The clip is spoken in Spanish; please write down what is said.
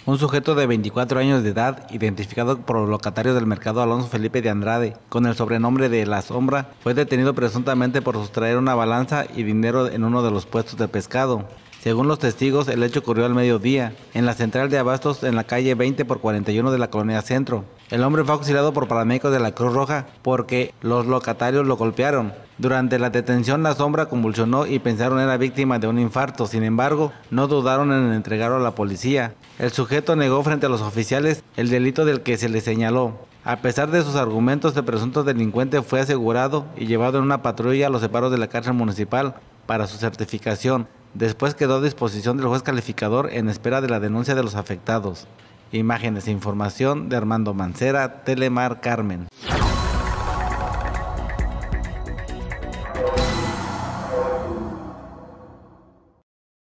Un sujeto de 24 años de edad, identificado por los locatarios del mercado Alonso Felipe de Andrade, con el sobrenombre de La Sombra, fue detenido presuntamente por sustraer una balanza y dinero en uno de los puestos de pescado. Según los testigos, el hecho ocurrió al mediodía, en la central de abastos en la calle 20 por 41 de la Colonia Centro. El hombre fue auxiliado por paramédicos de la Cruz Roja porque los locatarios lo golpearon. Durante la detención, La Sombra convulsionó y pensaron era víctima de un infarto. Sin embargo, no dudaron en entregarlo a la policía. El sujeto negó frente a los oficiales el delito del que se le señaló. A pesar de sus argumentos, el presunto delincuente fue asegurado y llevado en una patrulla a los separos de la cárcel municipal para su certificación. Después quedó a disposición del juez calificador en espera de la denuncia de los afectados. Imágenes e información de Armando Mancera, Telemar Carmen.